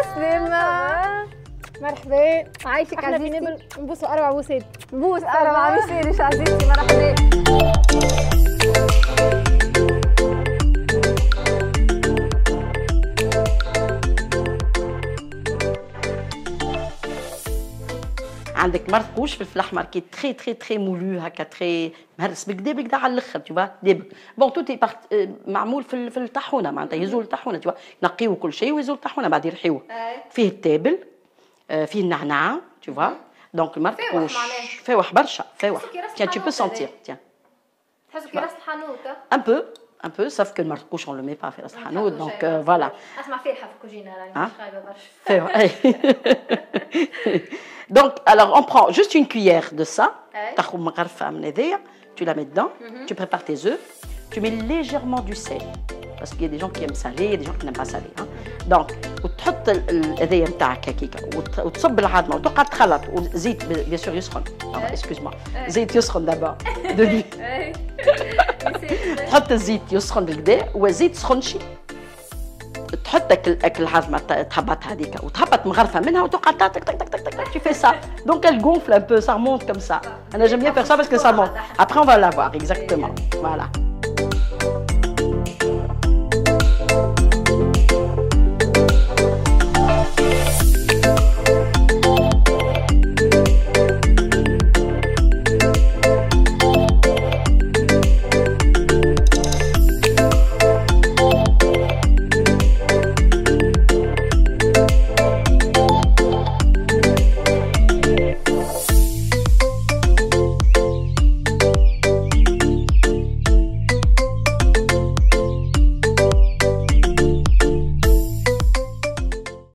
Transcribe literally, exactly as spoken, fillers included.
عسلامة. مرحبا. عايشك احنا عزيزتي. بنعمل نبوسوا اربع بوسات. بوس أربعة ما يصيرش عزيزتي. مرحبا. عندك مرقوش فلفل احمر كي تري تري تري مولو هكا تري مهرس بكدا بكدا على الاخر تشوفا دابك بون توتي معمول في في الطاحونه معناتها يهزوا الطاحونه تشوفا ينقيو كل شيء ويهزوا الطاحونه بعد يرحيوه فيه التابل فيه النعناع تشوفا دونك المرقوش فاوح برشا فاوح تيان tu peux sentir tiens تحسوا كي راس الحانوت un peu un peu sauf que le marcouche on le met pas في راس الحانوت donc voilà اسمع فالحه في الكوجينه راني مش خايبه برشا فاوح. Donc, alors on prend juste une cuillère de ça, tu la mets dedans, tu prépares tes œufs, tu mets légèrement du sel, parce qu'il y a des gens qui aiment salé, il y a des gens qui n'aiment pas salé. Hein. Donc, وتحط الهذيا نتاعك هكيكا وتصب العظمه وتقعد تخلط وزيت bien sûr يسخن. excuse-moi. زيت يسخن d'abord. تحط الزيت يسخن بالكدا وزيت سخن شي. تحط اكل العظمه تهبط هذيك وتهبط مغرفه منها وتقعد تك تك تك تك تك tu fais ça donc elle gonfle un peu ça remonte comme ça. انا j'aime bien faire ça parce que ça monte après on va la voir exactement voilà.